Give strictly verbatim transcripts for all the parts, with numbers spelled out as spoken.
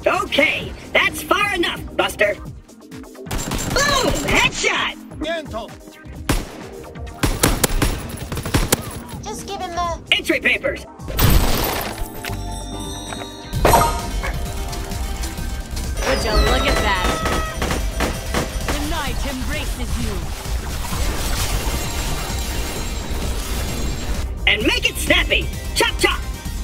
Okay, that's far enough, Buster. Boom! Headshot! Miento. Just give him the... Entry papers! Would you look at that? The night embraces you. And make it snappy! Chop chop!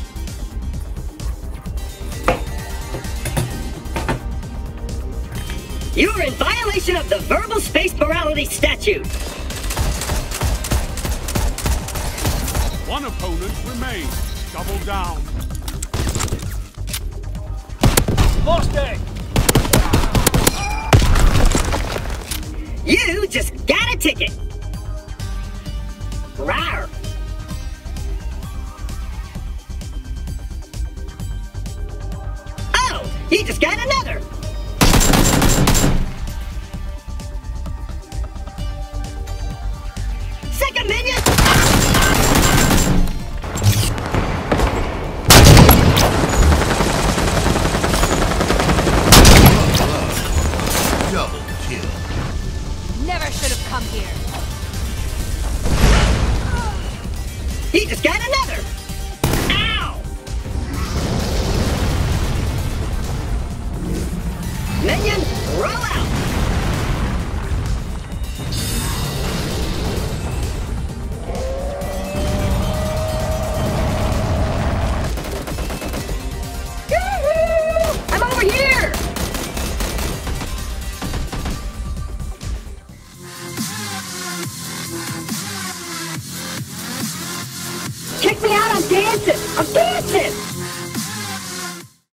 You are in violation of the verbal space morality statute. One opponent remains. Double down. Lost it! You just got a ticket. Rawr. Oh, you just got another. Second minion. Double kill. Never should have come here. He just got another. Ow! Minion, roll out. Yoo-hoo! I'm over here. Check me out, I'm dancing!